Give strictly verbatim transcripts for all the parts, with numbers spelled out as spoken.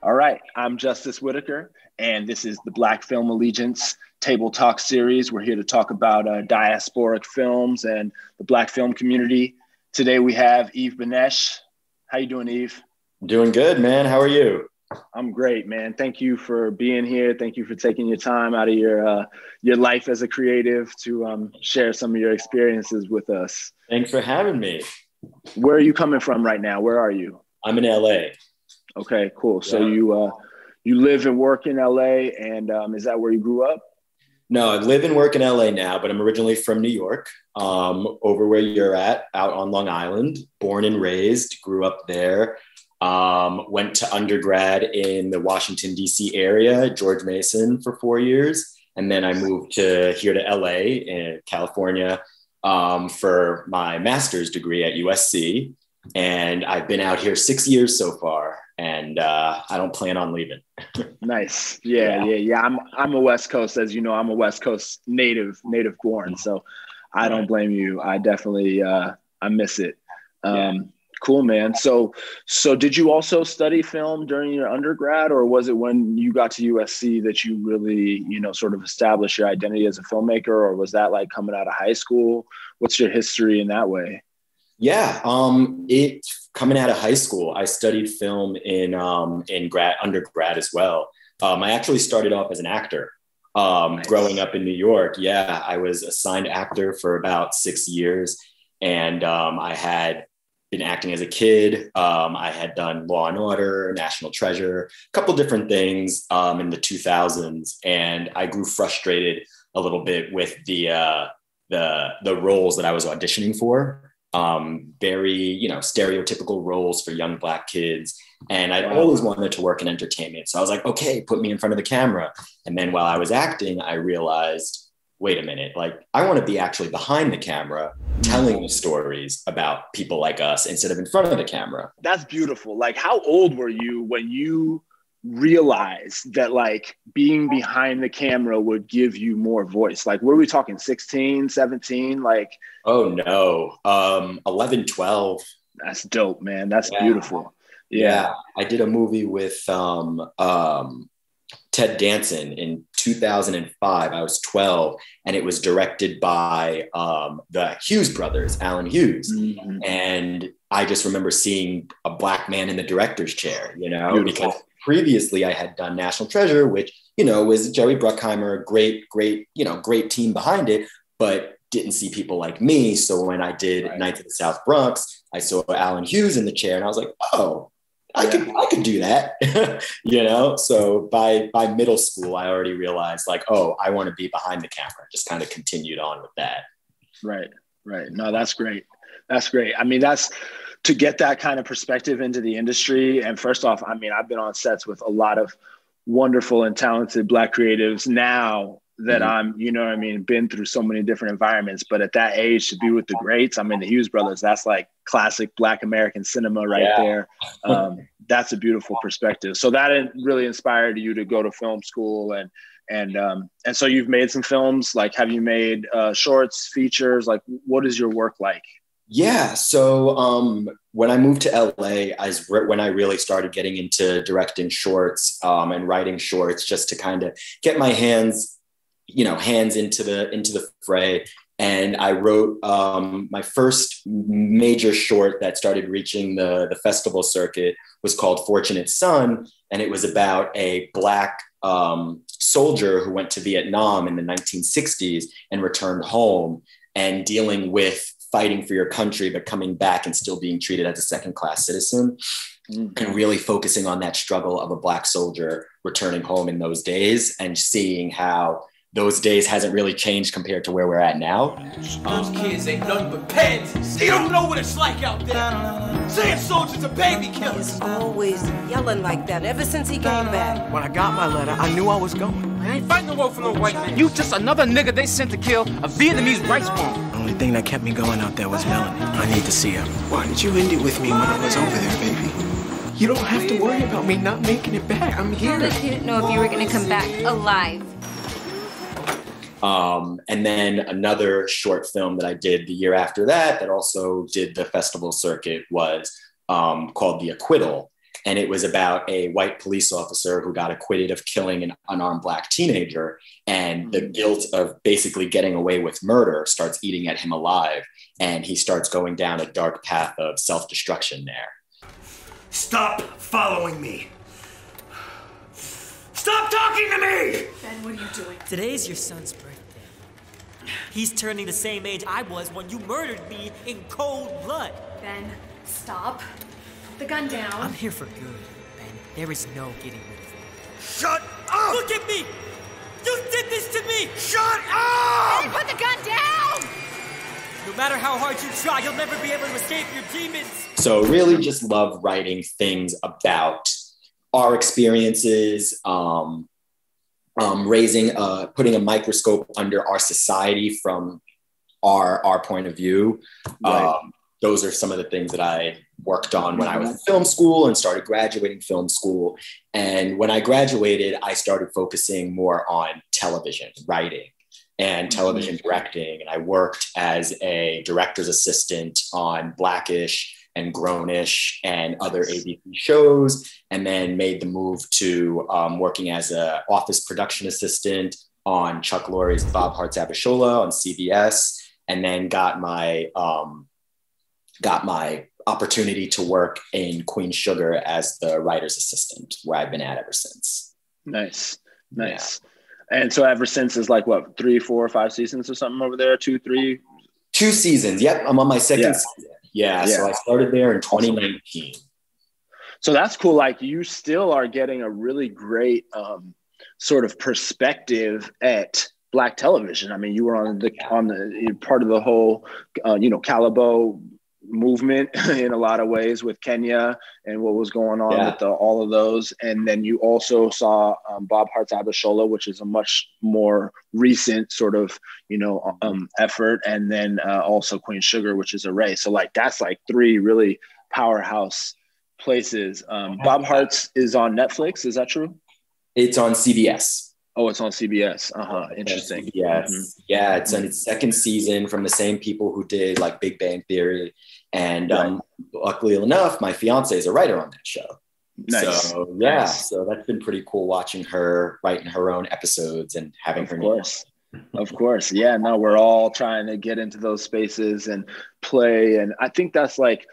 All right, I'm Justice Whitaker, and this is the Black Film Allegiance Table Talk series. We're here to talk about uh, diasporic films and the Black film community. Today we have Yves Beneche. How you doing, Yves? Doing good, man. How are you? I'm great, man. Thank you for being here. Thank you for taking your time out of your uh, your life as a creative to um, share some of your experiences with us. Thanks for having me. Where are you coming from right now? Where are you? I'm in L A. Okay, cool. So Yeah. you uh, you live and work in L A, and um, is that where you grew up? No, I live and work in L A now, but I'm originally from New York, um, over where you're at, out on Long Island. Born and raised, grew up there. Um, went to undergrad in the Washington, D C area, George Mason for four years. And then I moved to here to L A in California um, for my master's degree at U S C. And I've been out here six years so far, and uh, I don't plan on leaving. Nice. Yeah, yeah, yeah, yeah. I'm I'm a West Coast, as you know. I'm a West Coast native, native born. So I don't blame you. I definitely uh, I miss it. Um, Yeah. Cool, man. So so did you also study film during your undergrad, or was it when you got to U S C that you really, you know, sort of established your identity as a filmmaker, or was that like coming out of high school? What's your history in that way? Yeah, um, it coming out of high school, I studied film in um, in grad undergrad as well. Um, I actually started off as an actor. Um, Nice. Growing up in New York, yeah, I was assigned actor for about six years, and um, I had been acting as a kid. Um, I had done Law and Order, National Treasure, a couple different things um, in the two thousands, and I grew frustrated a little bit with the uh, the the roles that I was auditioning for. Um, very, you know, stereotypical roles for young Black kids. And I always wanted to work in entertainment. So I was like, okay, put me in front of the camera. And then while I was acting, I realized, wait a minute, like I want to be actually behind the camera, telling the stories about people like us instead of in front of the camera. That's beautiful. Like, how old were you when you realized that like being behind the camera would give you more voice? Like, were we talking sixteen, seventeen? Like, Oh no, um, eleven, twelve. that's dope, man. That's Yeah. beautiful. Yeah. Yeah. I did a movie with um, um, Ted Danson in two thousand five. I was twelve, and it was directed by um, the Hughes brothers, Alan Hughes. Mhm. And I just remember seeing a Black man in the director's chair, you know, Beautiful. because previously I had done National Treasure, which, you know, was Jerry Bruckheimer, great, great, you know, great team behind it, but didn't see people like me. So when I did Right. Nights of the South Bronx, I saw Alan Hughes in the chair, and I was like, oh, I Yeah. could, I could do that, you know? So by, by middle school, I already realized like, oh, I want to be behind the camera. Just kind of continued on with that. Right. Right. No, that's great. That's great. I mean, that's to get that kind of perspective into the industry. And first off, I mean, I've been on sets with a lot of wonderful and talented Black creatives now that Mhm. I'm, you know what I mean, been through so many different environments. But at that age, to be with the greats, I mean, the Hughes brothers, that's like classic Black American cinema right Yeah. there. Um, that's a beautiful perspective. So that really inspired you to go to film school. And and um, and so you've made some films. Like, have you made uh, shorts, features? Like, what is your work like? Yeah. So um, when I moved to L A, I was re- when I really started getting into directing shorts um, and writing shorts, just to kind of get my hands, you know, hands into the into the fray. And I wrote um, my first major short that started reaching the, the festival circuit was called Fortunate Son. And it was about a Black um, soldier who went to Vietnam in the nineteen sixties and returned home, and dealing with fighting for your country, but coming back and still being treated as a second-class citizen, mm-hmm. and really focusing on that struggle of a Black soldier returning home in those days and seeing how those days hasn't really changed compared to where we're at now. Those kids ain't nothing but pansy. They don't know what it's like out there. Saying soldiers are baby killers. He's always yelling like that ever since he came back. When I got my letter, I knew I was going. I ain't fighting the war for no white man. You just another nigga they sent to kill a Vietnamese rice bomb. The only thing that kept me going out there was Melanie. I need to see her. Why didn't you end it with me when I was over there, baby? You don't have to worry about me not making it back. I'm here. But he didn't know if you were going to come back alive. Um, and then another short film that I did the year after that, that also did the festival circuit, was um, called The Acquittal. And it was about a white police officer who got acquitted of killing an unarmed Black teenager. And the guilt of basically getting away with murder starts eating at him alive. And he starts going down a dark path of self-destruction there. Stop following me. Stop talking to me! Ben, what are you doing? Today's your son's birthday. He's turning the same age I was when you murdered me in cold blood. Ben, stop. Put the gun down. I'm here for good, Ben. There is no getting rid of me. Shut up! Look at me! You did this to me! Shut up! Ben, put the gun down! No matter how hard you try, you'll never be able to escape your demons. So really just love writing things about our experiences, um, um, raising, uh, putting a microscope under our society from our, our point of view. Right. Um, those are some of the things that I worked on when I was in film school and started graduating film school. And when I graduated, I started focusing more on television writing and television mm-hmm. directing. And I worked as a director's assistant on Blackish and Grownish and other A B C shows, and then made the move to um, working as an office production assistant on Chuck Lorre's Bob Hearts Abishola on C B S, and then got my um, got my opportunity to work in Queen Sugar as the writer's assistant, where I've been at ever since. Nice, nice. Yeah. And so ever since is like what, three, four, five seasons or something over there? Two, three? Two seasons. Yep, I'm on my second yeah. season. Yeah, yeah, so I started there in twenty nineteen. So that's cool. Like you still are getting a really great um, sort of perspective at Black television. I mean, you were on the on the part of the whole, uh, you know, Calibo movement in a lot of ways with Kenya and what was going on yeah. with the, all of those. And then you also saw um, Bob Hearts Abishola, which is a much more recent sort of, you know, um, effort. And then uh, also Queen Sugar, which is ARRAY. So like, that's like three really powerhouse places. Um, Bob Hearts is on Netflix. Is that true? It's on C B S. Oh, it's on C B S. Uh-huh. Interesting. Yes. Mm-hmm. Yeah. It's on its second season from the same people who did like Big Bang Theory. And right. um, luckily enough, my fiance is a writer on that show. Nice. So yeah, nice. So that's been pretty cool watching her writing her own episodes and having of her course. name. Of course. Yeah, no, we're all trying to get into those spaces and play. And I think that's like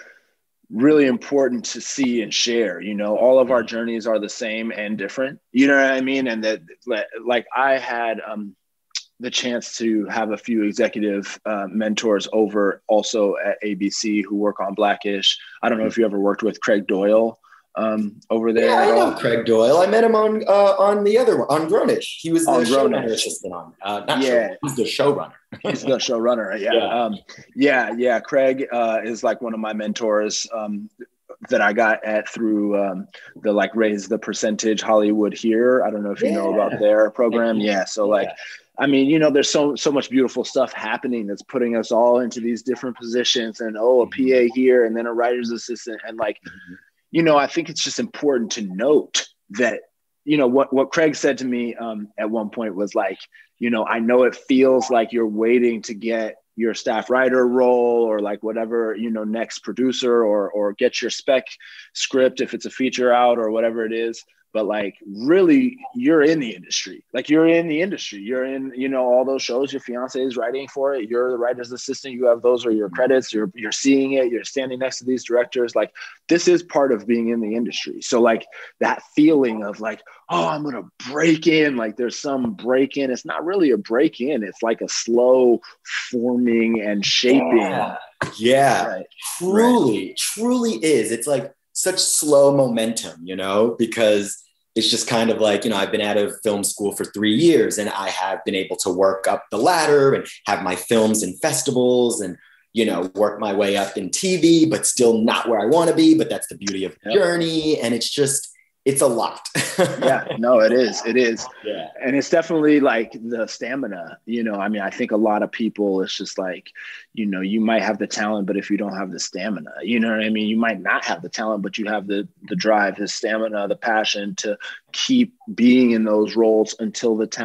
really important to see and share. You know, all of our journeys are the same and different, you know what I mean? And that like I had um the chance to have a few executive uh, mentors over also at A B C who work on Blackish. I don't know if you ever worked with Craig Doyle um over there. Yeah, I know Craig Doyle. I met him on uh on the other one, on Grownish. He was the showrunner assistant on uh not yeah show, he's the showrunner. He's the showrunner. Yeah. Yeah. Um, yeah. Yeah. Craig uh, is like one of my mentors um, that I got at through um, the like Raise the Percentage Hollywood Here. I don't know if you yeah. know about their program. Yeah. So like, yeah. I mean, you know, there's so, so much beautiful stuff happening that's putting us all into these different positions and, oh, a P A here and then a writer's assistant. And like, mm-hmm. you know, I think it's just important to note that, you know, what, what Craig said to me um, at one point was like, you know, I know it feels like you're waiting to get your staff writer role or like whatever, you know, next producer or, or get your spec script if it's a feature out or whatever it is. But like, really, you're in the industry. Like you're in the industry. You're in, you know, all those shows your fiance is writing for it. You're the writer's assistant. You have those are your credits. You're you're seeing it. You're standing next to these directors. Like this is part of being in the industry. So like that feeling of like, oh, I'm gonna break in. Like there's some break in. It's not really a break in. It's like a slow forming and shaping. Yeah, yeah. Right. truly, right. truly is. It's like such slow momentum, you know, because it's just kind of like, you know, I've been out of film school for three years and I have been able to work up the ladder and have my films in festivals and, you know, work my way up in T V, but still not where I want to be. But that's the beauty of the yep. journey. And it's just, it's a lot. Yeah, no, it is. It is. Yeah. And it's definitely like the stamina, you know, I mean, I think a lot of people, it's just like, you know, you might have the talent, but if you don't have the stamina, you know what I mean? You might not have the talent, but you have the the drive, the stamina, the passion to keep being in those roles until the talent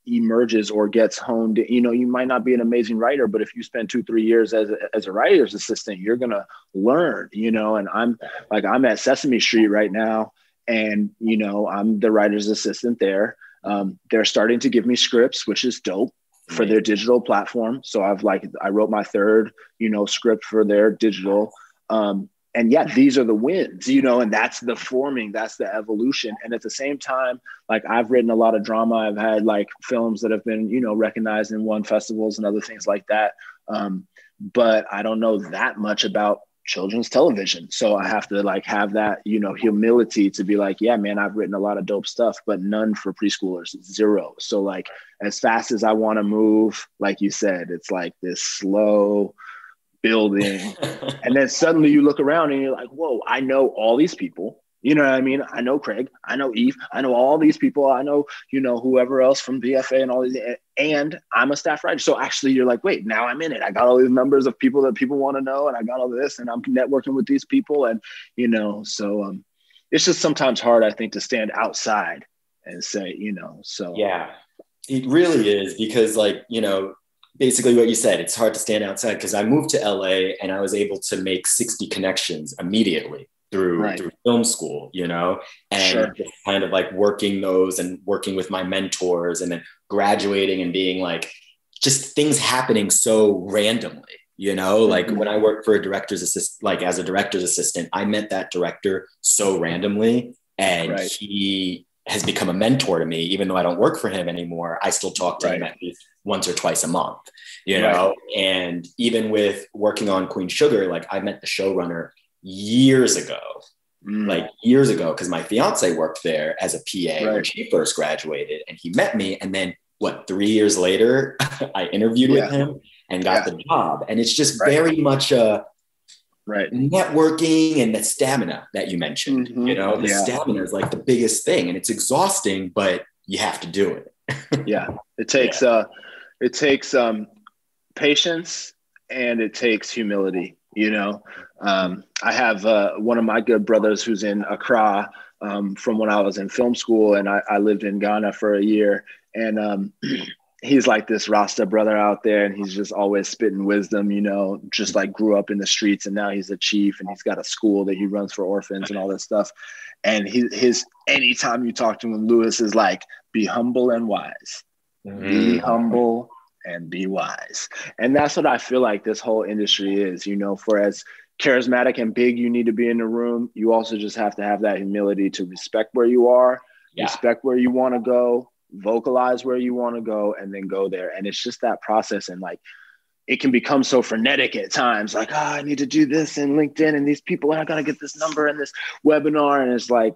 emerges or gets honed. You know, you might not be an amazing writer, but if you spend two, three years as a, as a writer's assistant, you're going to learn, you know, and I'm like, I'm at Sesame Street right now, and, you know, I'm the writer's assistant there. Um, they're starting to give me scripts, which is dope, for their digital platform. So I've like, I wrote my third, you know, script for their digital. Um, and yeah, these are the wins, you know, and that's the forming, that's the evolution. And at the same time, like I've written a lot of drama. I've had like films that have been, you know, recognized and won festivals and other things like that. Um, but I don't know that much about children's television. So I have to like have that, you know, humility to be like, yeah, man, I've written a lot of dope stuff, but none for preschoolers, zero. So like, as fast as I want to move, like you said, it's like this slow building. And then suddenly you look around and you're like, whoa, I know all these people. You know what I mean? I know Craig, I know Yves, I know all these people. I know, you know, whoever else from B F A and all these, and I'm a staff writer. So actually you're like, wait, now I'm in it. I got all these numbers of people that people want to know, and I got all this, and I'm networking with these people. And, you know, so um, it's just sometimes hard, I think, to stand outside and say, you know, so. Yeah, it really is, because like, you know, basically what you said, it's hard to stand outside, because I moved to L A and I was able to make sixty connections immediately through, right. through film school, you know, and sure. just kind of like working those and working with my mentors, and then graduating and being like, just things happening so randomly, you know, mm-hmm. like when I worked for a director's assistant, like as a director's assistant, I met that director so randomly, and right. he has become a mentor to me. Even though I don't work for him anymore, I still talk to right. him at least once or twice a month, you know? Right. And even with working on Queen Sugar, like I met the showrunner years ago, mm. like years ago, because my fiance worked there as a P A right. when she first graduated, and he met me. And then what, three years later, I interviewed yeah. with him and got yeah. the job. And it's just right. very much a right. networking and the stamina that you mentioned, mm-hmm. you know, the yeah. stamina is like the biggest thing, and it's exhausting, but you have to do it. yeah. It takes, yeah. uh, it takes um, patience, and it takes humility. You know, um, I have uh, one of my good brothers who's in Accra um, from when I was in film school, and I, I lived in Ghana for a year. And um, he's like this Rasta brother out there, and he's just always spitting wisdom, you know, just like grew up in the streets, and now he's a chief, and he's got a school that he runs for orphans and all this stuff. And he, his, anytime you talk to him, Lewis is like, be humble and wise, mm-hmm. be humble and be wise. And that's what I feel like this whole industry is, you know, for as charismatic and big you need to be in the room, you also just have to have that humility to respect where you are, yeah. respect where you want to go, vocalize where you want to go, and then go there. And it's just that process. And like, it can become so frenetic at times, like, oh, I need to do this and LinkedIn and these people, and I got to get this number and this webinar. And it's like,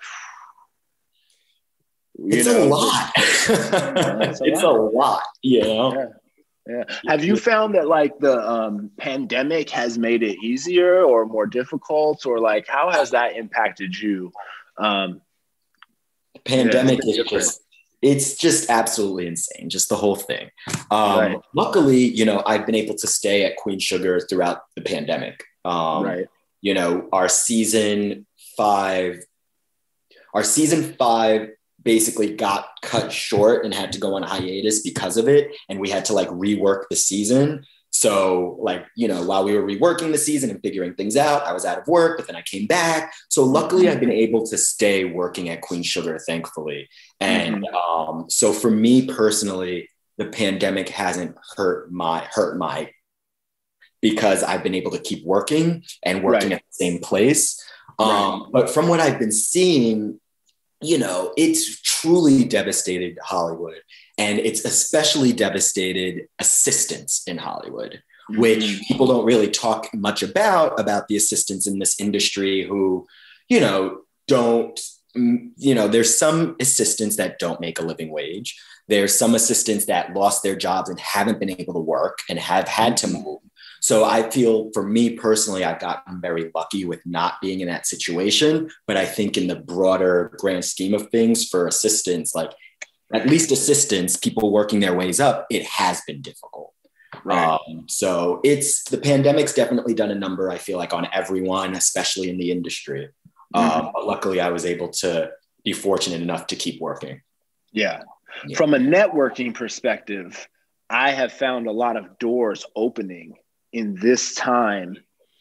you it's, know, a lot. it's a it's lot. a lot, you know? Yeah. Yeah. Have you found that like the um, pandemic has made it easier or more difficult, or like how has that impacted you? Um, pandemic yeah, is just, it's just absolutely insane, just the whole thing. Um, right. Luckily, you know, I've been able to stay at Queen Sugar throughout the pandemic. Um, right. You know, our season five, our season five basically got cut short and had to go on hiatus because of it. And we had to like rework the season. So like, you know, while we were reworking the season and figuring things out, I was out of work, but then I came back. So luckily I've been able to stay working at Queen Sugar, thankfully. And mm-hmm. um, so for me personally, the pandemic hasn't hurt my, hurt my, because I've been able to keep working and working right. at the same place. Um, right. But from what I've been seeing, you know, it's truly devastated Hollywood, and it's especially devastated assistants in Hollywood, mm-hmm. which people don't really talk much about, about the assistants in this industry who, you know, don't, you know, there's some assistants that don't make a living wage. There's some assistants that lost their jobs and haven't been able to work and have had to move. So I feel for me personally, I've gotten very lucky with not being in that situation. But I think in the broader grand scheme of things for assistants, like at least assistants, people working their ways up, it has been difficult. Right. Um, so it's, the pandemic's definitely done a number, I feel like, on everyone, especially in the industry. Mm-hmm. Um, but luckily I was able to be fortunate enough to keep working. Yeah. Yeah. From a networking perspective, I have found a lot of doors opening in this time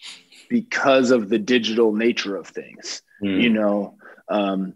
because of the digital nature of things. Mm. You know, um,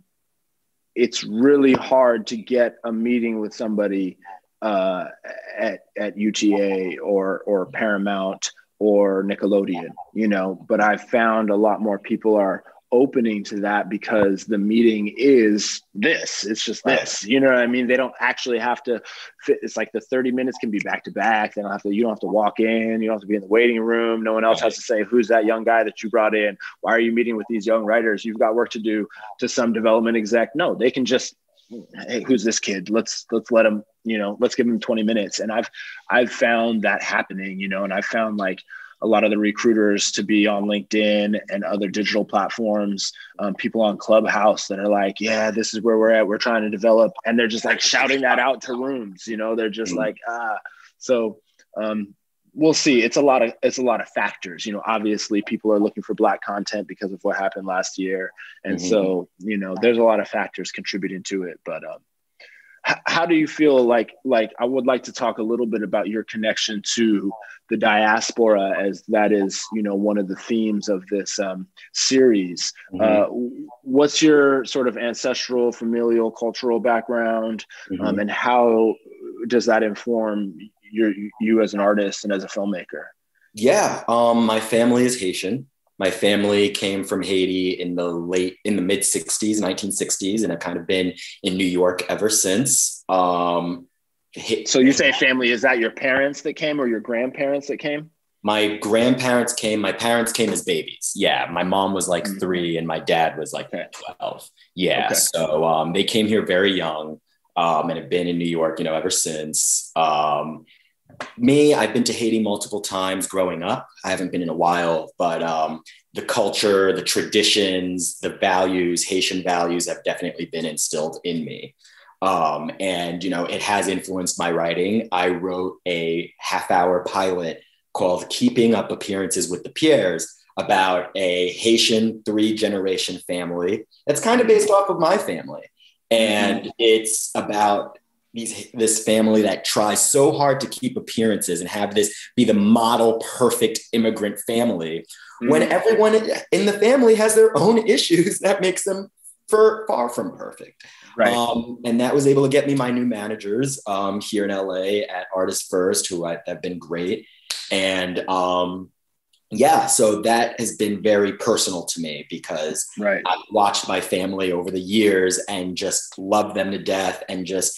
it's really hard to get a meeting with somebody uh, at, at U T A or, or Paramount or Nickelodeon, you know, but I've found a lot more people are opening to that because the meeting is this, it's just this, you know what I mean? They don't actually have to fit. It's like the thirty minutes can be back to back. They don't have to, you don't have to walk in, you don't have to be in the waiting room. No one else has to say, who's that young guy that you brought in? Why are you meeting with these young writers? You've got work to do to some development exec. No, they can just, hey, who's this kid? Let's, let's let him, you know, let's give him twenty minutes. And I've, I've found that happening, you know, and I found like a lot of the recruiters to be on LinkedIn and other digital platforms, um, people on Clubhouse that are like, yeah, this is where we're at. We're trying to develop. And they're just like shouting that out to rooms, you know, they're just mm-hmm. like, ah, so um, we'll see. It's a lot of, it's a lot of factors, you know, obviously people are looking for Black content because of what happened last year. And mm-hmm. so, you know, there's a lot of factors contributing to it, but um, how do you feel like, like, I would like to talk a little bit about your connection to the diaspora, as that is, you know, one of the themes of this um, series. Mm-hmm. Uh, what's your sort of ancestral, familial, cultural background, mm-hmm. um, and how does that inform your, you as an artist and as a filmmaker? Yeah, um, my family is Haitian. My family came from Haiti in the late, in the mid sixties, nineteen sixties, and I've kind of been in New York ever since. Um, so you say family, is that your parents that came or your grandparents that came? My grandparents came, my parents came as babies. Yeah, my mom was like mm-hmm. three and my dad was like okay. twelve. Yeah, okay. so um, they came here very young um, and have been in New York, you know, ever since. Um, Me, I've been to Haiti multiple times growing up. I haven't been in a while, but um, the culture, the traditions, the values, Haitian values have definitely been instilled in me. Um, and, you know, it has influenced my writing. I wrote a half hour pilot called Keeping Up Appearances with the Pierres about a Haitian three generation family. That's kind of based off of my family. And mm-hmm. it's about These, this family that tries so hard to keep appearances and have this be the model perfect immigrant family mm. when everyone in the family has their own issues that makes them for, far from perfect. Right. Um, and that was able to get me my new managers um, here in L A at Artists First, who I, have been great. And um, yeah, so that has been very personal to me because right. I've watched my family over the years and just love them to death and just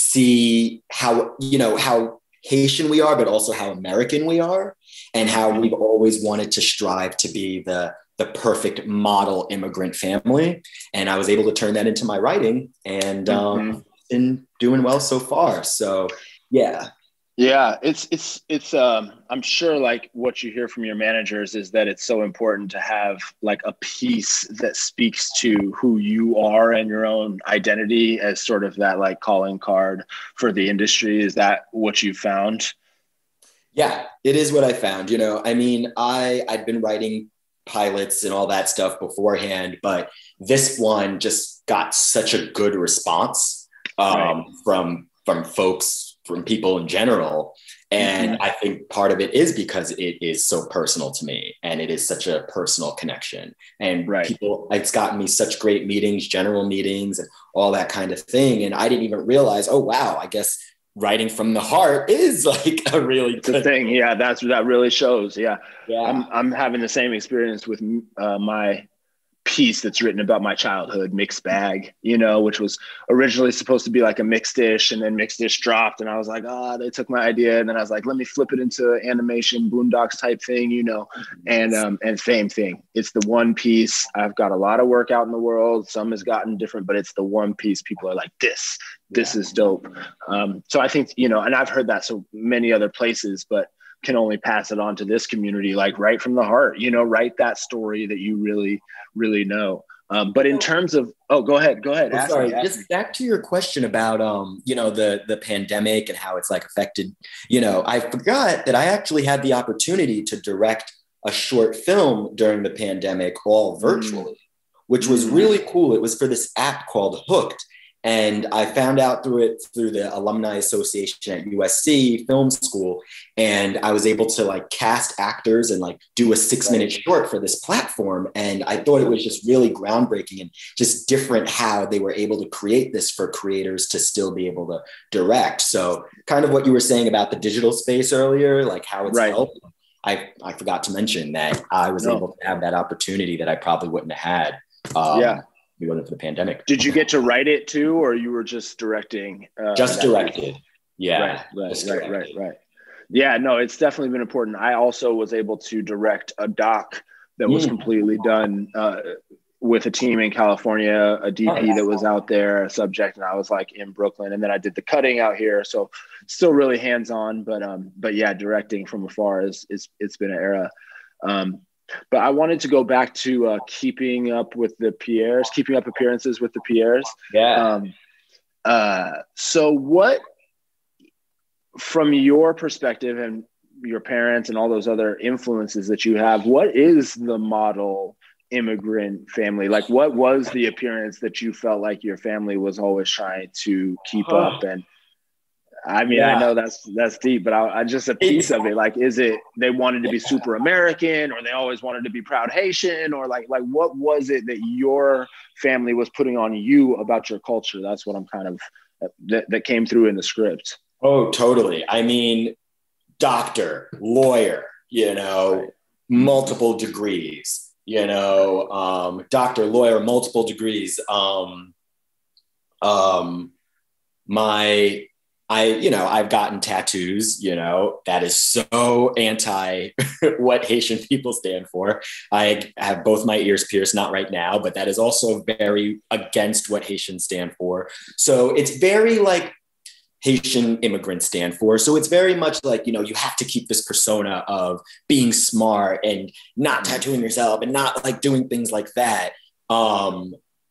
see how, you know, how Haitian we are, but also how American we are and how we've always wanted to strive to be the, the perfect model immigrant family. And I was able to turn that into my writing and um, mm-hmm. been doing well so far. So yeah. Yeah, it's, it's, it's, um, I'm sure like what you hear from your managers is that it's so important to have like a piece that speaks to who you are and your own identity as sort of that like calling card for the industry. Is that what you found? Yeah, it is what I found. You know, I mean, I, I'd been writing pilots and all that stuff beforehand, but this one just got such a good response um, right. from, from folks, from people in general. And mm-hmm. I think part of it is because it is so personal to me and it is such a personal connection. And right. people, it's gotten me such great meetings, general meetings and all that kind of thing. And I didn't even realize, oh, wow, I guess writing from the heart is like a really good thing. Yeah, that's that really shows. Yeah. Yeah. I'm, I'm having the same experience with uh, my piece that's written about my childhood, Mixed Bag, you know, which was originally supposed to be like a mixed dish, and then Mixed Dish dropped, and I was like, ah, oh, they took my idea, and then I was like, let me flip it into animation, Boondocks type thing, you know, and um, and same thing. It's the one piece. I've got a lot of work out in the world. Some has gotten different, but it's the one piece people are like, this, this yeah. is dope. Um, so I think, you know, and I've heard that so many other places, but can only pass it on to this community, like right from the heart, you know, write that story that you really, really know. Um, but in terms of, oh, go ahead, go ahead. Oh, sorry, me, just me. back to your question about, um, you know, the, the pandemic and how it's like affected, you know, I forgot that I actually had the opportunity to direct a short film during the pandemic, all virtually, mm. which was really cool. It was for this app called Hooked. And I found out through it through the Alumni Association at U S C Film School. And I was able to like cast actors and like do a six minute short for this platform. And I thought it was just really groundbreaking and just different how they were able to create this for creators to still be able to direct. So kind of what you were saying about the digital space earlier, like how it's right. helped. I, I forgot to mention that I was no. able to have that opportunity that I probably wouldn't have had. Um, yeah. If it wasn't for the pandemic. Did you get to write it too, or you were just directing? Uh, just directed. Week? Yeah. Right, right, right, directed. right, right. Yeah, no, it's definitely been important. I also was able to direct a doc that was mm. completely done uh, with a team in California, a D P oh, that was out there, a subject, and I was like in Brooklyn, and then I did the cutting out here. So still really hands-on, but um, but yeah, directing from afar is is it's been an era. Um, But I wanted to go back to uh, keeping up with the Pierres, keeping up appearances with the Pierres. Yeah. Um, uh, so what, from your perspective and your parents and all those other influences that you have, what is the model immigrant family? Like, what was the appearance that you felt like your family was always trying to keep oh. up? And I mean, yeah. I know that's that's deep, but I, I just a piece of it. Like, is it they wanted to be super American, or they always wanted to be proud Haitian, or like like what was it that your family was putting on you about your culture? That's what I'm kind of that, that came through in the script. Oh, totally. I mean, doctor, lawyer, you know, right. multiple degrees, you know, um, doctor, lawyer, multiple degrees. Um, um, my I, you know, I've gotten tattoos, you know, that is so anti what Haitian people stand for. I have both my ears pierced, not right now, but that is also very against what Haitians stand for. So it's very like Haitian immigrants stand for. So it's very much like, you know, you have to keep this persona of being smart and not tattooing yourself and not like doing things like that. Um,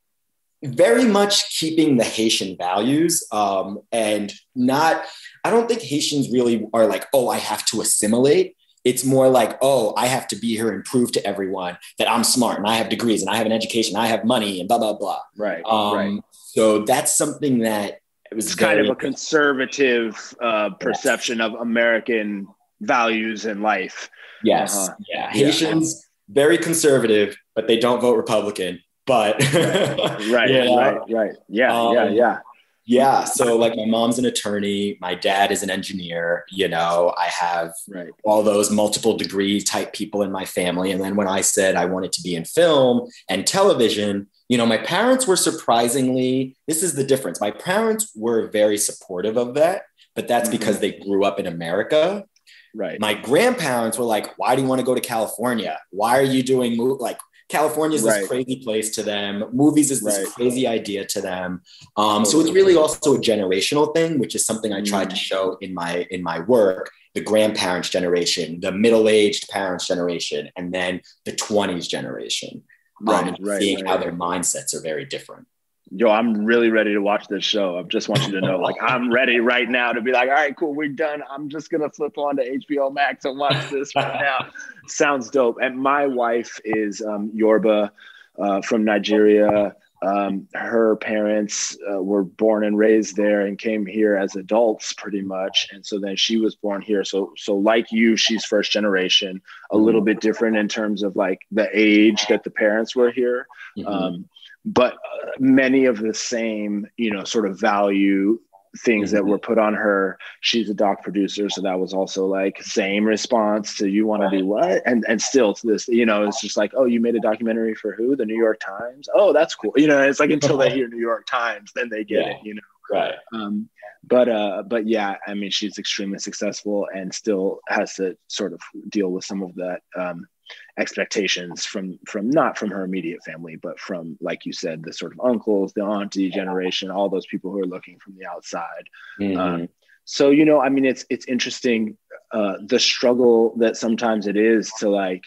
very much keeping the Haitian values um, and not, I don't think Haitians really are like, oh, I have to assimilate. It's more like, oh, I have to be here and prove to everyone that I'm smart and I have degrees and I have an education, I have money and blah, blah, blah. Right, um, right. So that's something that it was it's very, kind of a conservative uh, perception yes. of American values and life. Yes, uh-huh. yeah. Haitians, yeah. very conservative, but they don't vote Republican. But right, right, you know, right, right. Yeah, um, yeah, yeah. Yeah. So like my mom's an attorney. My dad is an engineer. You know, I have right. all those multiple degree type people in my family. And then when I said I wanted to be in film and television, you know, my parents were surprisingly, this is the difference. My parents were very supportive of that, but that's mm-hmm. because they grew up in America. Right. My grandparents were like, why do you want to go to California? Why are you doing mo-? like, California is this right. crazy place to them. Movies is this right. crazy idea to them. Um, so it's really also a generational thing, which is something I tried to show in my in my work. The grandparents generation, the middle-aged parents generation, and then the twenties generation. Right, um, right, seeing right, how right. their mindsets are very different. Yo, I'm really ready to watch this show. I just want you to know, like, I'm ready right now to be like, all right, cool, we're done. I'm just going to flip on to H B O Max and watch this right now. Sounds dope. And my wife is um, Yoruba uh, from Nigeria. Um, her parents uh, were born and raised there and came here as adults pretty much. And so then she was born here. So, so like you, she's first generation, a little bit different in terms of like the age that the parents were here. Mm-hmm. Um, but uh, many of the same, you know, sort of value things mm-hmm. that were put on her. She's a doc producer. So that was also like same response to you want to do what? And and still to this, you know, it's just like, oh, you made a documentary for who? The New York Times? Oh, that's cool. You know, it's like until they hear New York Times, then they get yeah. it, you know? Right. Um, but, uh, but yeah, I mean, she's extremely successful and still has to sort of deal with some of that, um, expectations from from not from her immediate family, but from, like you said, the sort of uncles, the auntie generation, all those people who are looking from the outside. Mm-hmm. Um, so, you know, I mean, it's it's interesting, uh, the struggle that sometimes it is to like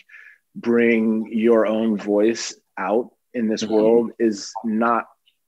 bring your own voice out in this mm-hmm. world is not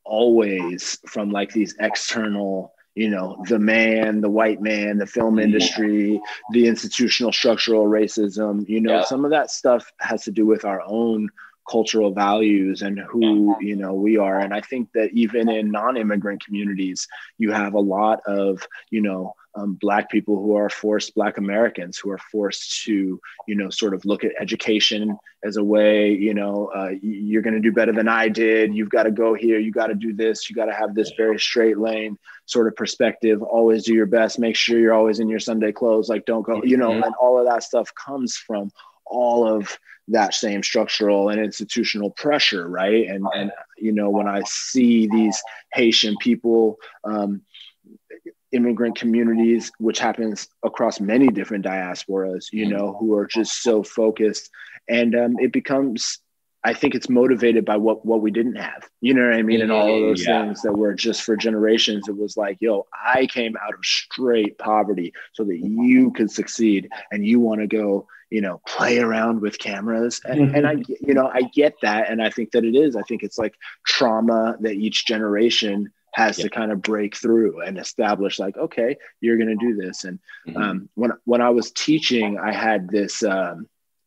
always from like these external, you know, the man, the white man, the film industry, the institutional structural racism, you know, yeah. some of that stuff has to do with our own cultural values and who, you know, we are. And I think that even in non-immigrant communities, you have a lot of, you know, um, Black people who are forced, Black Americans who are forced to, you know, sort of look at education as a way, you know, uh, you're going to do better than I did. You've got to go here. You got to do this. You got to have this very straight lane sort of perspective. Always do your best. Make sure you're always in your Sunday clothes. Like, don't go, you know, and all of that stuff comes from all of that same structural and institutional pressure, right? And, and you know, when I see these Haitian people, um, immigrant communities, which happens across many different diasporas, you know, who are just so focused, and um, it becomes, I think it's motivated by what, what we didn't have, you know what I mean? And all of those yeah. things that were just for generations. It was like, yo, I came out of straight poverty so that you could succeed, and you want to go, you know, play around with cameras. And, mm-hmm. and I, you know, I get that. And I think that it is, I think it's like trauma that each generation has yeah. to kind of break through and establish like, okay, you're going to do this. And mm-hmm. um, when, when I was teaching, I had this um,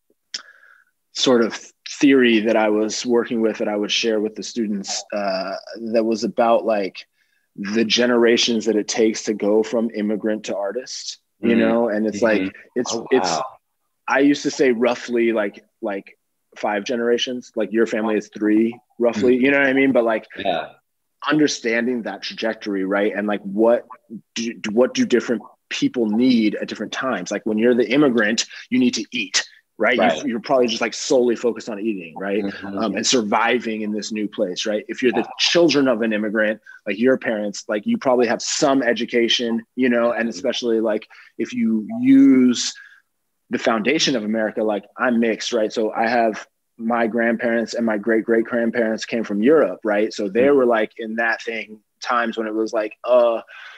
sort of theory that I was working with that I would share with the students uh, that was about like the generations that it takes to go from immigrant to artist, you mm-hmm. know? And it's mm-hmm. like, it's, oh, wow. it's, I used to say roughly like, like five generations, like your family is three roughly, mm-hmm. you know what I mean? But like, yeah. understanding that trajectory, right? And like, what do, what do different people need at different times? Like when you're the immigrant, you need to eat, right? right. You, you're probably just like solely focused on eating, right? Mm-hmm. Um, and surviving in this new place, right? If you're the children of an immigrant, like your parents, like you probably have some education, you know, and especially like if you use the foundation of America, like I'm mixed, right? So I have my grandparents and my great great grandparents came from Europe, right? So they were like in that thing times when it was like, uh,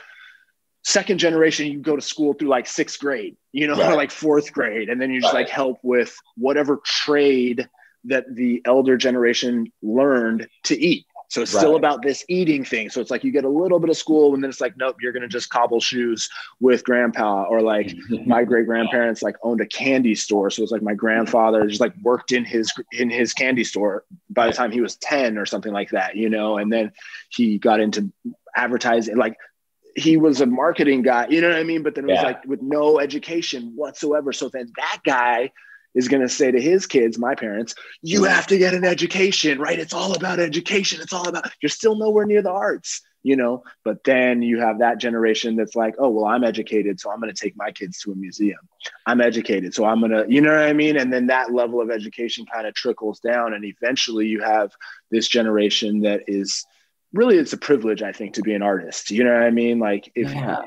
second generation, you go to school through like sixth grade, you know, right. or like fourth grade. And then you just right. like help with whatever trade that the elder generation learned to eat. So it's right. still about this eating thing. So it's like you get a little bit of school and then it's like, nope, you're going to just cobble shoes with grandpa. Or like my great grandparents like owned a candy store. So it's like my grandfather just like worked in his, in his candy store by the time he was ten or something like that, you know? And then he got into advertising, like he was a marketing guy, you know what I mean? But then it was yeah. like with no education whatsoever. So then that guy is going to say to his kids, my parents, you have to get an education, right? It's all about education. It's all about, you're still nowhere near the arts, you know? But then you have that generation that's like, oh, well, I'm educated, so I'm going to take my kids to a museum. I'm educated, so I'm going to, you know what I mean? And then that level of education kind of trickles down. And eventually you have this generation that is really, it's a privilege, I think, to be an artist. You know what I mean? Like if yeah.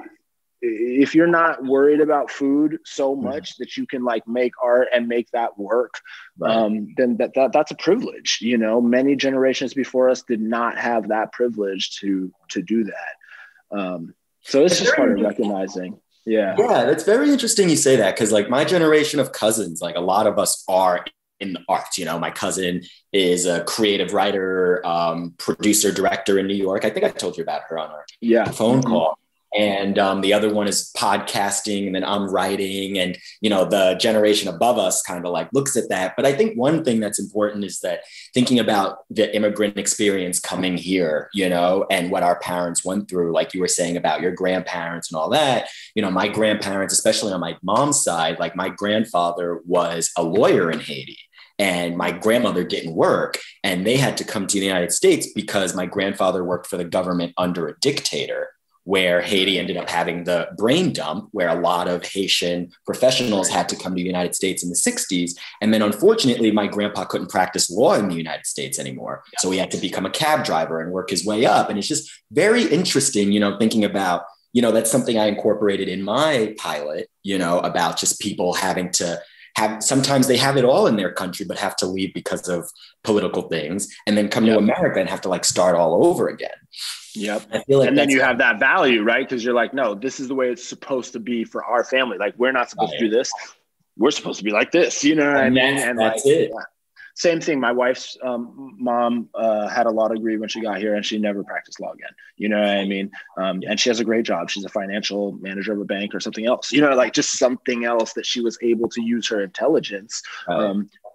if you're not worried about food so much that you can like make art and make that work, right. um, then that, that that's a privilege. You know, many generations before us did not have that privilege to to do that. Um, so it's, it's just part of recognizing. Yeah. Yeah, that's very interesting you say that, because like my generation of cousins, like a lot of us are in the arts. You know, my cousin is a creative writer, um, producer, director in New York. I think I told you about her on our yeah. phone call. And um, the other one is podcasting, and then I'm writing, and, you know, the generation above us kind of like looks at that. But I think one thing that's important is that thinking about the immigrant experience coming here, you know, and what our parents went through, like you were saying about your grandparents and all that, you know, my grandparents, especially on my mom's side, like my grandfather was a lawyer in Haiti. And my grandmother didn't work, and they had to come to the United States because my grandfather worked for the government under a dictator, where Haiti ended up having the brain dump, where a lot of Haitian professionals had to come to the United States in the sixties. And then unfortunately, my grandpa couldn't practice law in the United States anymore. So he had to become a cab driver and work his way up. And it's just very interesting, you know, thinking about, you know, that's something I incorporated in my pilot, you know, about just people having to have, sometimes they have it all in their country, but have to leave because of political things, and then come yep. to America and have to like start all over again. Yep. I feel like and then you have that value, right? Because you're like, no, this is the way it's supposed to be for our family. Like, we're not supposed right. to do this. We're supposed to be like this, you know what and I mean? That's, and that's like, it. Yeah. Same thing. My wife's um, mom uh, had a law degree when she got here, and she never practiced law again. You know what I mean? Um, and she has a great job. She's a financial manager of a bank or something else, you know, like just something else that she was able to use her intelligence um,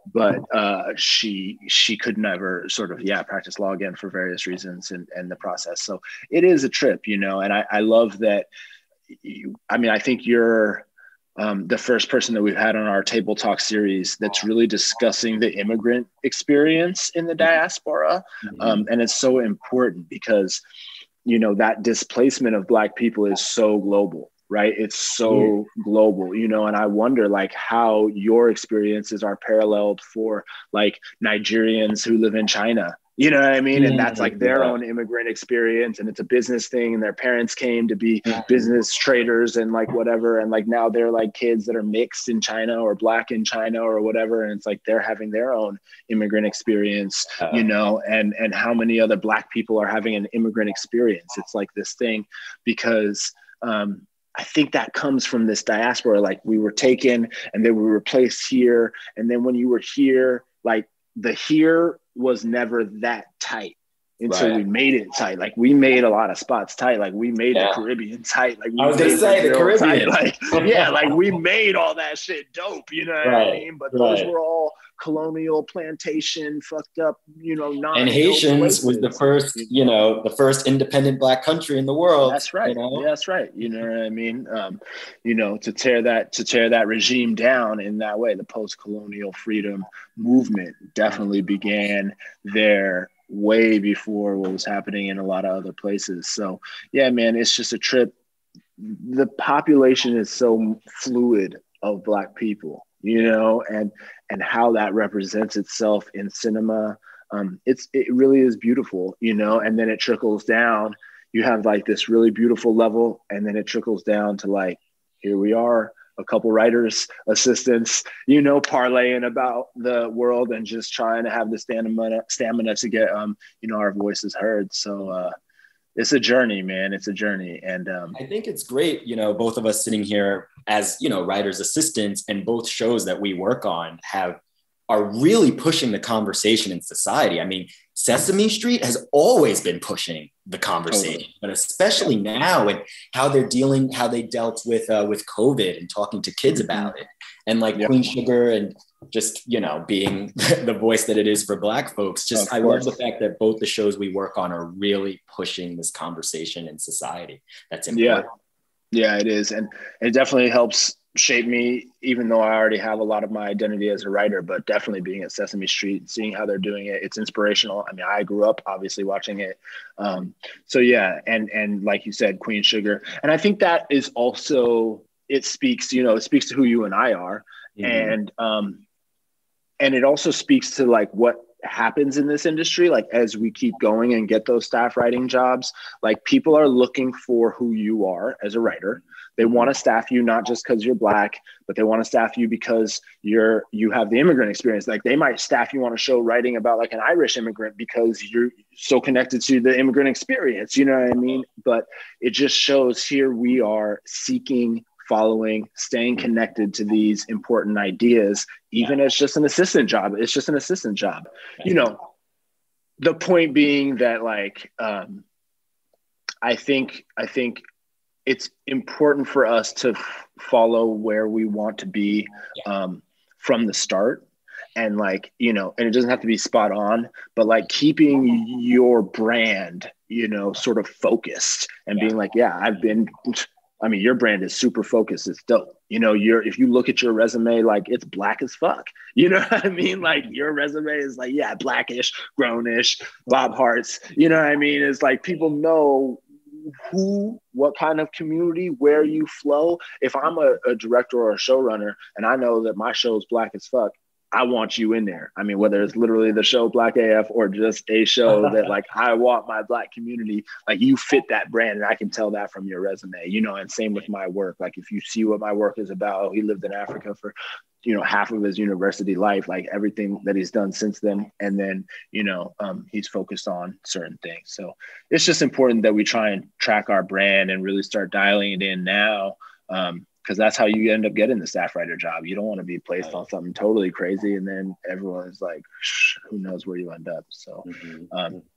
but uh, she she could never sort of yeah practice law again for various reasons and and the process. So it is a trip, you know, and I, I love that. You, I mean, I think you're um, the first person that we've had on our Table Talk series that's really discussing the immigrant experience in the diaspora, Mm-hmm. um, and it's so important because you know that displacement of Black people is so global. Right. It's so yeah. global, you know, and I wonder like how your experiences are paralleled for like Nigerians who live in China, you know what I mean? And that's like their yeah. own immigrant experience, and it's a business thing, and their parents came to be yeah. business traders and like whatever. And like now they're like kids that are mixed in China or Black in China or whatever. And it's like they're having their own immigrant experience, uh, you know, and, and how many other Black people are having an immigrant experience. It's like this thing because, um, I think that comes from this diaspora. Like we were taken and then we were placed here. And then when you were here, like the here was never that tight until right. we made it tight. Like we made a lot of spots tight. Like we made yeah. the Caribbean tight. Like we I was going to say the Caribbean. Like, yeah, like we made all that shit dope, you know what right. I mean? But those right. were all colonial plantation, fucked up, you know, non and Haitians was the first, you know, the first independent Black country in the world. That's right. You know? Yeah, that's right. You know what I mean? Um, you know, to tear that to tear that regime down in that way, the post-colonial freedom movement definitely began there way before what was happening in a lot of other places. So yeah, man, it's just a trip. The population is so fluid of Black people, you know, and and how that represents itself in cinema. Um, it's it really is beautiful, you know, and then it trickles down. You have like this really beautiful level, and then it trickles down to like, here we are, a couple writers, assistants, you know, parlaying about the world and just trying to have the stamina, stamina to get, um, you know, our voices heard. So uh, it's a journey, man. It's a journey. And um, I think it's great, you know, both of us sitting here as, you know, writers, assistants, and both shows that we work on have are really pushing the conversation in society. I mean, Sesame Street has always been pushing the conversation, totally. But especially yeah. now and how they're dealing, how they dealt with uh, with COVID and talking to kids mm-hmm. about it. And like yeah. Queen Sugar and just, you know, being the voice that it is for Black folks. Just, I love the fact that both the shows we work on are really pushing this conversation in society. That's important. Yeah, yeah, it is. And it definitely helps shape me, even though I already have a lot of my identity as a writer, but definitely being at Sesame Street and seeing how they're doing it, it's inspirational. I mean, I grew up obviously watching it. Um, so yeah, and and like you said, Queen Sugar. And I think that is also, it speaks, you know, it speaks to who you and I are. Mm-hmm. And um, and it also speaks to like what happens in this industry, like as we keep going and get those staff writing jobs, like people are looking for who you are as a writer. They want to staff you not just because you're Black, but they want to staff you because you're you have the immigrant experience. Like they might staff you on a show writing about like an Irish immigrant because you're so connected to the immigrant experience. You know what I mean? But it just shows here we are seeking, following, staying connected to these important ideas, even as just an assistant job. It's just an assistant job. You know, the point being that like um, I think I think. it's important for us to f- follow where we want to be um, from the start. And like, you know, and it doesn't have to be spot on, but like keeping your brand, you know, sort of focused and yeah. being like, yeah, I've been, I mean, your brand is super focused. It's dope. You know, you're, if you look at your resume, like it's Black as fuck, you know what I mean? Like your resume is like, yeah, Blackish, grownish, Bob Hearts, you know what I mean? It's like, people know who, what kind of community, where you flow. If I'm a, a director or a showrunner and I know that my show's Black as fuck, I want you in there. I mean, whether it's literally the show Black A F or just a show that like, I want my Black community, like you fit that brand and I can tell that from your resume, you know, and same with my work. Like if you see what my work is about, oh, he lived in Africa for, you know, half of his university life, like everything that he's done since then. And then, you know, um, he's focused on certain things. So it's just important that we try and track our brand and really start dialing it in now. Um, Because that's how you end up getting the staff writer job. You don't want to be placed on something totally crazy, and then everyone's like, who knows where you end up. So, um,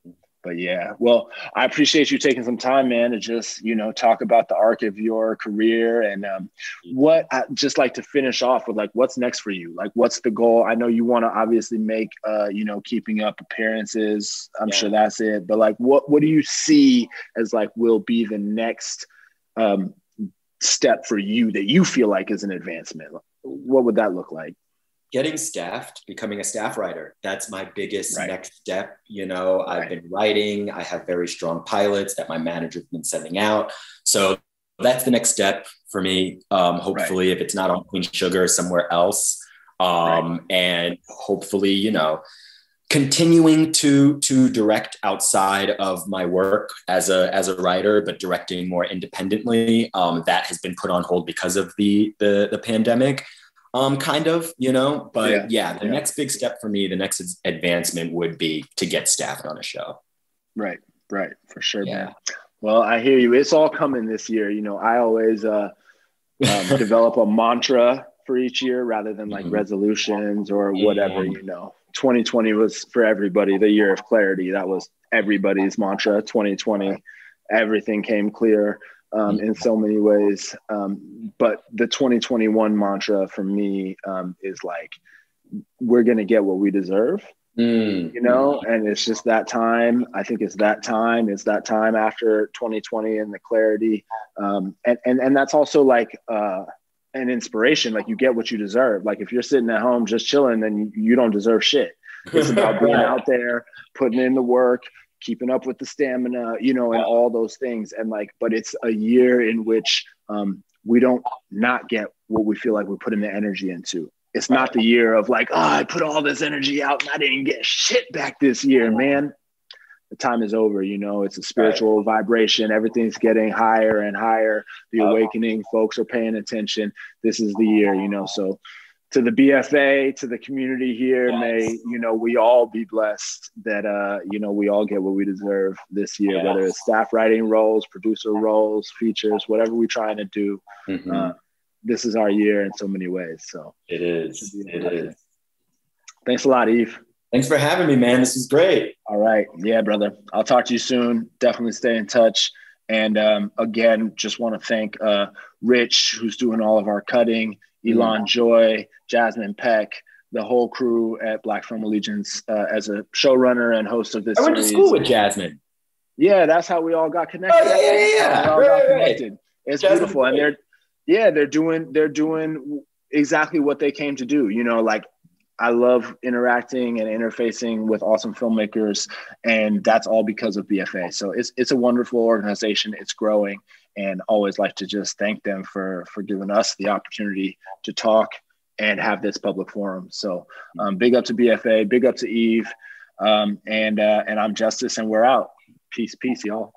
But yeah, well, I appreciate you taking some time, man, to just, you know, talk about the arc of your career and um, what I just like to finish off with, like, what's next for you? Like, what's the goal? I know you want to obviously make, uh, you know, keeping up appearances. I'm yeah. sure that's it. But like, what, what do you see as like will be the next um, step for you that you feel like is an advancement? What would that look like? Getting staffed, becoming a staff writer. That's my biggest right. next step. You know, right. I've been writing. I have very strong pilots that my manager's been sending out. So that's the next step for me. Um, hopefully, right. if it's not on Queen Sugar, somewhere else. Um, right. And hopefully, you know, continuing to to direct outside of my work as a as a writer, but directing more independently. Um, that has been put on hold because of the the, the pandemic. Um, kind of, you know, but yeah, yeah the yeah. next big step for me, the next advancement would be to get staffed on a show. Right, right, for sure, yeah. man. Well, I hear you. It's all coming this year. You know, I always uh, um, develop a mantra for each year rather than like mm-hmm. resolutions or whatever, yeah. you know. twenty twenty was for everybody, the year of clarity. That was everybody's mantra. twenty twenty, everything came clear. Um, in so many ways. Um, but the twenty twenty-one mantra for me um, is like, we're going to get what we deserve, mm. you know, and it's just that time. I think it's that time. It's that time after twenty twenty and the clarity. Um, and, and, and that's also like uh, an inspiration. Like you get what you deserve. Like if you're sitting at home just chilling, then you, you don't deserve shit. It's about being out there, putting in the work, keeping up with the stamina, you know, and all those things. And like, but it's a year in which um, we don't not get what we feel like we're putting the energy into. It's not the year of like, oh, I put all this energy out and I didn't get shit back this year, man. The time is over, you know, it's a spiritual vibration. Everything's getting higher and higher. The awakening, folks are paying attention. This is the year, you know, so to the B F A, to the community here, yes. may, you know, we all be blessed that, uh, you know, we all get what we deserve this year, yes. whether it's staff writing roles, producer roles, features, whatever we're trying to do. Mm-hmm. Uh, this is our year in so many ways. So it is. It, it is. Thanks a lot, Yves. Thanks for having me, man. This is great. All right. Yeah, brother. I'll talk to you soon. Definitely stay in touch. And um, again, just want to thank uh, Rich, who's doing all of our cutting, Elon Joy, Jasmine Peck, the whole crew at Black Film Allegiance uh, as a showrunner and host of this I went series. to school with Jasmine. Yeah, that's how we all got connected. Oh, yeah, yeah, yeah. We all right, got right, connected. right. It's Jasmine's beautiful. great. And they're, yeah, they're doing, they're doing exactly what they came to do. You know, like I love interacting and interfacing with awesome filmmakers, and that's all because of B F A. So it's, it's a wonderful organization. It's growing, and always like to just thank them for, for giving us the opportunity to talk and have this public forum. So um, big up to B F A, big up to Yves, um, and uh, and I'm Justice, and we're out. Peace, peace, y'all.